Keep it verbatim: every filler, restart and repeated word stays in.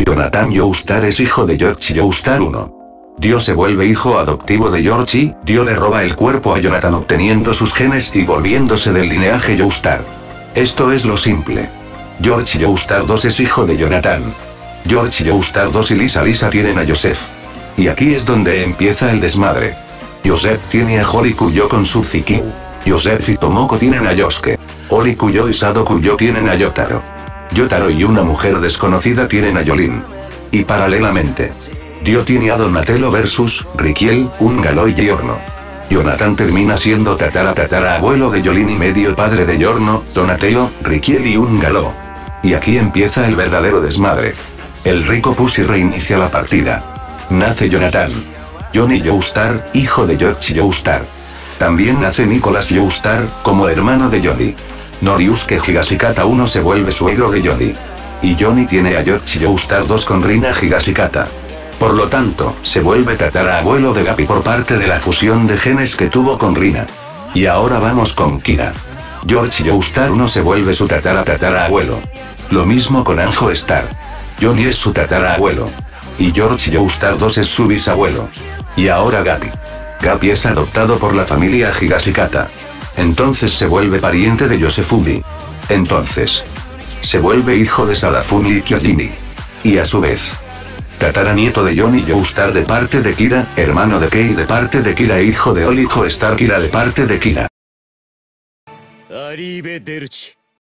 Jonathan Joestar es hijo de George Joestar primero. Dio se vuelve hijo adoptivo de George y Dio le roba el cuerpo a Jonathan obteniendo sus genes y volviéndose del linaje Joestar. Esto es lo simple. George Joestar segundo es hijo de Jonathan. George Joestar segundo y Lisa Lisa tienen a Joseph. Y aquí es donde empieza el desmadre. Joseph tiene a Hori Kuyo con Suzuki. Joseph y Tomoko tienen a Yosuke. Hori Kuyo y Sado Kuyo tienen a Yotaro. Yotaro y una mujer desconocida tienen a Yolin. Y paralelamente, Dio tiene a Donatello versus Rikiel, un galó y Giorno. Jonathan termina siendo tatara tatara abuelo de Yolin y medio padre de Giorno, Donatello, Rikiel y un galó. Y aquí empieza el verdadero desmadre. El rico Pussy reinicia la partida. Nace Jonathan. Johnny Joestar, hijo de George Joestar. También nace Nicholas Joestar, como hermano de Johnny. Noriusuke Higashikata primero se vuelve suegro de Johnny. Y Johnny tiene a George Joestar segundo con Rina Higashikata. Por lo tanto, se vuelve tatarabuelo de Gappy por parte de la fusión de genes que tuvo con Rina. Y ahora vamos con Kira. George Joestar primero se vuelve su tatara tatarabuelo. Lo mismo con Anjo Star. Johnny es su tatarabuelo. Y George Joestar segundo es su bisabuelo. Y ahora Gappy. Gappy es adoptado por la familia Higashikata. Entonces se vuelve pariente de Yosefumi. Entonces, se vuelve hijo de Sadafumi y Kyojimi. Y a su vez, tataranieto de Johnny Joestar de parte de Kira, hermano de Kei de parte de Kira e hijo de Oli Joestar Kira de parte de Kira. Arrivederci.